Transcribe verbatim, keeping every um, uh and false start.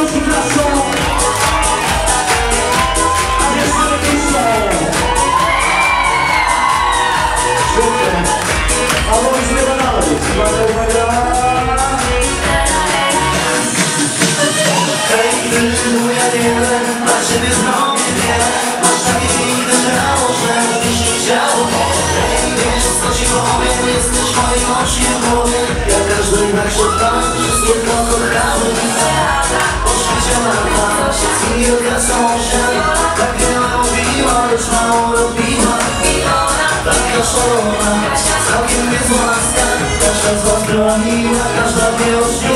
rączki klaszczą. A więc mamy piszą. Świetnie. A bo już nie dalej. Uwaga, uwaga. Hej, ty, moja wiele, dla ciebie zrobię wiele. Masz takie piękne ciało, że byś nie chciał. Hej, wiesz, co ci powiem, jesteś moim oczkiem w głowie. Ja każdy na krzyżach, wszystkie to kochamy. Po świecie lata, kilka są osian. Tak wiele mówiła, lecz mało robiła. Taka szalona, całkiem niezła laska. Każda z was broniła, każda wie o